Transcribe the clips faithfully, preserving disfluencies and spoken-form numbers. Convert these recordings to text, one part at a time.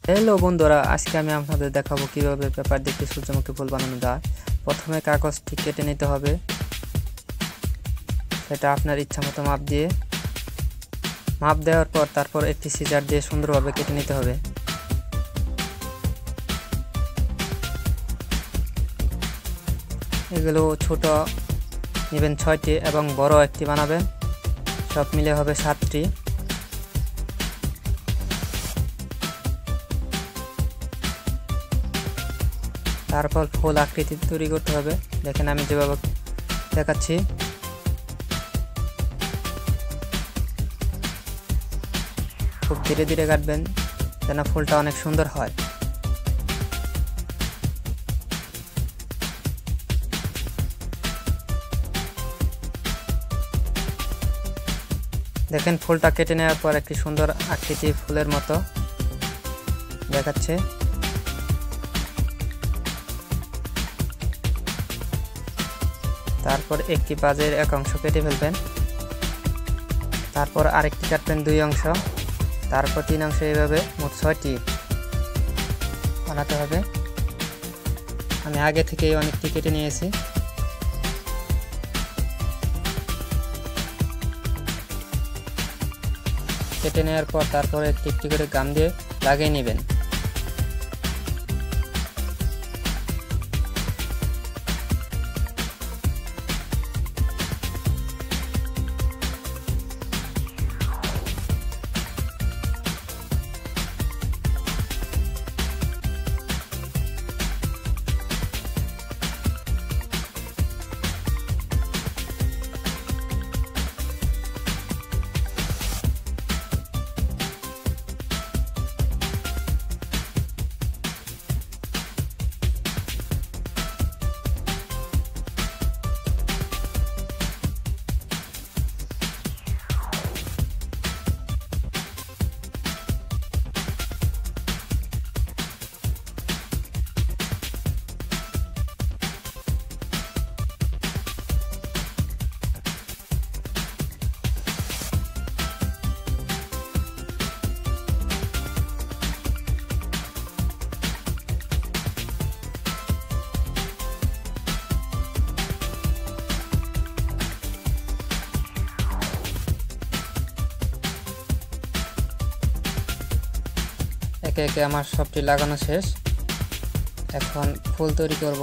Hello बंधुरा आज के आमी आपनादेर देखाबो किभाबे पेपार दिये सूर्यमुखी फुल बानानो जाय। प्रथमे कागजटी केटे निते होबे, सेटा आपनार इच्छामतो माप दिये माप देওয়ার पर तारपर एकटी सिजार दिये सुंदरभाবে केटे निते होबे। एगुलो छोटो नेবেন ছয়টি এবং বড় একটি বানাবেন, সব মিলে হবে সাতটি। তারপর ফুল আকৃতি তৈরি করতে হবে। দেখেন আমি যেভাবে দেখাচ্ছি। খুব ধীরে ধীরে কাটবেন যেন ফুলটা অনেক সুন্দর হয়। দেখেন ফুলটা কেটে নেওয়ার পর একটি সুন্দর আকৃতি ফুলের মতো দেখাচ্ছে। তারপর একটি পাজের এক অংশ কেটে ফেলবেন, তারপর আরেকটি কাটবেন দুই অংশ, তারপর তিন অংশ, এইভাবে মোট ছয়টি বানাতে হবে। আমি আগে থেকেই অনেকটি কেটে নিয়েছি। কেটে নেওয়ার পর তারপর একটি একটি করে গাম দিয়ে লাগিয়ে নেবেন। একে একে আমার সবটি লাগানো শেষ। এখন ফুল তৈরি করব।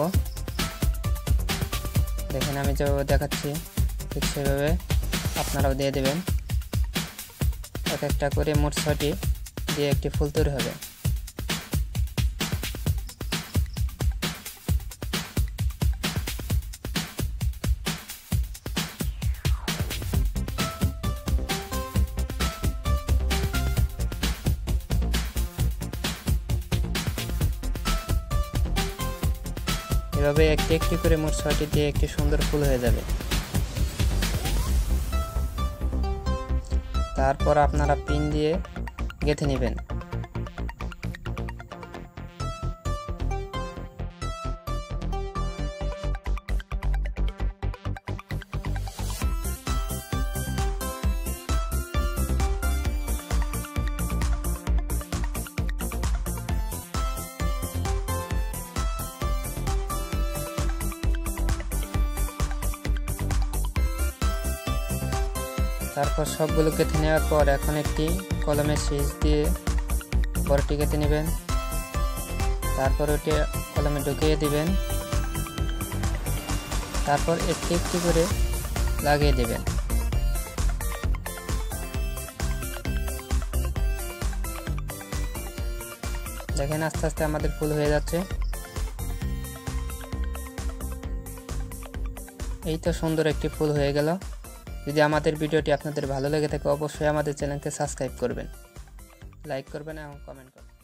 দেখেন আমি যেভাবে দেখাচ্ছি ঠিক সেভাবে আপনারাও দিয়ে দেবেন। এক একটা করে মোট ছয়টি দিয়ে একটি ফুল তৈরি হবে। এভাবে একটি একটি করে মোট ছয়টি দিয়ে একটি সুন্দর ফুল হয়ে যাবে। তারপর আপনারা পিন দিয়ে গেঁথে নেবেন। তারপর সবগুলো কেটে নেওয়ার পর এখন একটি কলমের শীষ দিয়ে বড়টি কেটে নেবেন, তারপর ওটি কলমে ঢুকিয়ে দিবেন, তারপর একটি একটি করে লাগিয়ে দেবেন। দেখেন আস্তে আস্তে আমাদের ফুল হয়ে যাচ্ছে। এই তো সুন্দর একটি ফুল হয়ে গেল। যদি আমাদের ভিডিওটি আপনাদের ভালো লেগে থাকে অবশ্যই আমাদের চ্যানেলকে সাবস্ক্রাইব করবেন, লাইক করবেন এবং কমেন্ট করবেন।